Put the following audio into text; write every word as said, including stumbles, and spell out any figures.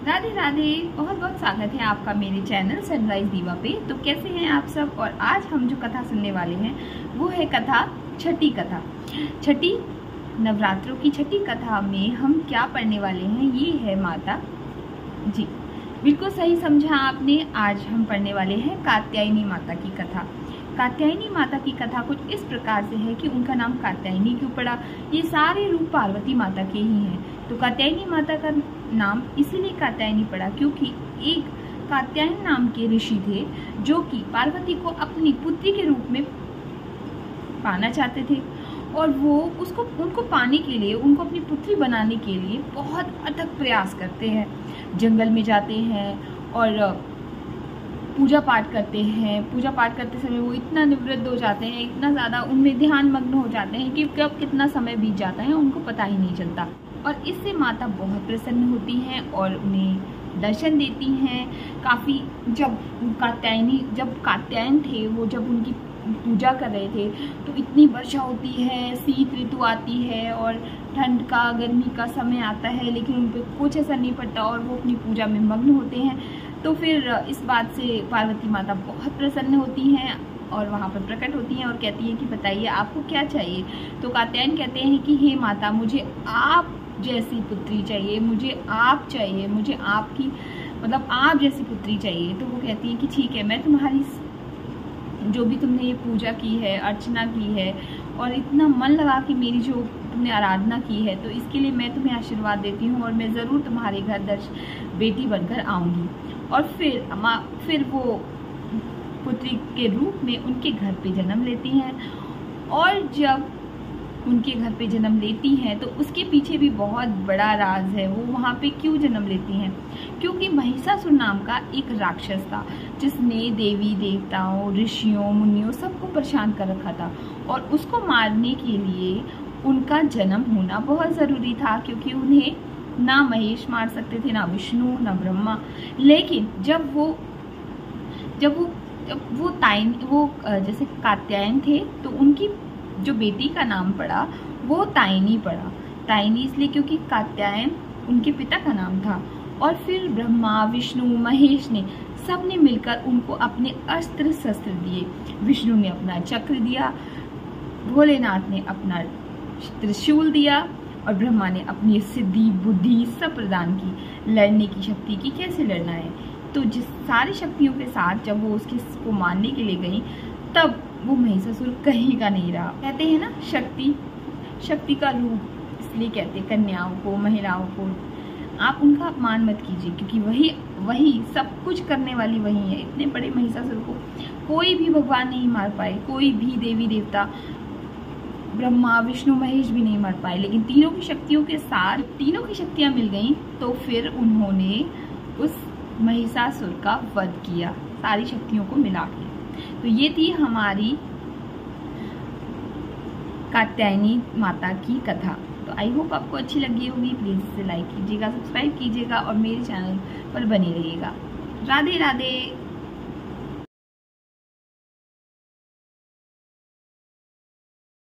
राधे राधे, बहुत बहुत स्वागत है आपका मेरे चैनल सनराइज दीवा पे। तो कैसे हैं आप सब। और आज हम जो कथा सुनने वाले हैं वो है कथा छठी कथा। छठी नवरात्रों की छठी कथा में हम क्या पढ़ने वाले हैं, ये है माता जी। बिल्कुल सही समझा आपने। आज हम पढ़ने वाले हैं कात्यायनी माता की कथा। कात्यायनी माता की कथा कुछ इस प्रकार से है कि उनका नाम कात्यायनी क्यों पड़ा। ये सारे रूप पार्वती माता के ही हैं। तो कात्यायनी माता का नाम इसीलिए कात्यायनी पड़ा क्योंकि एक कात्यायन नाम के ऋषि थे जो कि पार्वती को अपनी पुत्री के रूप में पाना चाहते थे। और वो उसको उनको पाने के लिए, उनको अपनी पुत्री बनाने के लिए बहुत अथक प्रयास करते हैं। जंगल में जाते हैं और पूजा पाठ करते हैं। पूजा पाठ करते समय वो इतना निवृत्त हो जाते हैं, इतना ज़्यादा उनमें ध्यान मग्न हो जाते हैं कि कब कितना समय बीत जाता है उनको पता ही नहीं चलता। और इससे माता बहुत प्रसन्न होती हैं और उन्हें दर्शन देती हैं। काफ़ी जब कात्यायनी जब कात्यायन थे वो जब उनकी पूजा कर रहे थे तो इतनी वर्षा होती है, शीत ऋतु आती है और ठंड का गर्मी का समय आता है, लेकिन उन पर कुछ असर नहीं पड़ता और वो अपनी पूजा में मग्न होते हैं। तो फिर इस बात से पार्वती माता बहुत प्रसन्न होती हैं और वहाँ पर प्रकट होती हैं और कहती हैं कि बताइए आपको क्या चाहिए। तो कात्यायन कहते हैं कि हे माता, मुझे आप जैसी पुत्री चाहिए, मुझे आप चाहिए, मुझे आपकी मतलब आप जैसी पुत्री चाहिए। तो वो कहती है कि ठीक है, मैं तुम्हारी जो भी तुमने ये पूजा की है, अर्चना की है और इतना मन लगा कि मेरी जो तुमने आराधना की है, तो इसके लिए मैं तुम्हें आशीर्वाद देती हूँ और मैं ज़रूर तुम्हारे घर दर्श बेटी बनकर आऊँगी। और फिर माँ फिर वो पुत्री के रूप में उनके घर पे जन्म लेती हैं। और जब उनके घर पे जन्म लेती हैं तो उसके पीछे भी बहुत बड़ा राज है। वो वहाँ पे क्यों जन्म लेती हैं? क्योंकि महिषासुर नाम का एक राक्षस था जिसने देवी देवताओं, ऋषियों, मुनियों सबको परेशान कर रखा था। और उसको मारने के लिए उनका जन्म होना बहुत ज़रूरी था, क्योंकि उन्हें ना महेश मार सकते थे, ना विष्णु, ना ब्रह्मा। लेकिन जब वो जब वो जब वो ताइन वो जैसे कात्यायन थे तो उनकी जो बेटी का नाम पड़ा वो ताइनी पड़ा। ताइनी इसलिए क्योंकि कात्यायन उनके पिता का नाम था। और फिर ब्रह्मा, विष्णु, महेश ने सब ने मिलकर उनको अपने अस्त्र शस्त्र दिए। विष्णु ने अपना चक्र दिया, भोलेनाथ ने अपना त्रिशूल दिया और ब्रह्मा ने अपनी सिद्धि, बुद्धि सब प्रदान की, लड़ने की शक्ति की, कैसे लड़ना है। तो जिस सारी शक्तियों के साथ जब वो उसके को मारने के लिए गई तब वो महिषासुर कहीं का नहीं रहा। कहते हैं ना, शक्ति शक्ति का रूप, इसलिए कहते हैं कन्याओं को, महिलाओं को आप उनका अपमान मत कीजिए, क्योंकि वही वही सब कुछ करने वाली वही है। इतने बड़े महिषासुर को कोई भी भगवान नहीं मार पाए, कोई भी देवी देवता, ब्रह्मा, विष्णु, महेश भी नहीं मार पाए। लेकिन तीनों की शक्तियों के साथ तीनों की शक्तियां मिल गईं तो फिर उन्होंने उस महिषासुर का वध किया, सारी शक्तियों को मिला के। तो ये थी हमारी कात्यायनी माता की कथा। तो आई होप आपको अच्छी लगी होगी। प्लीज़ इसे लाइक कीजिएगा, सब्सक्राइब कीजिएगा और मेरे चैनल पर बने रहिएगा। राधे राधे।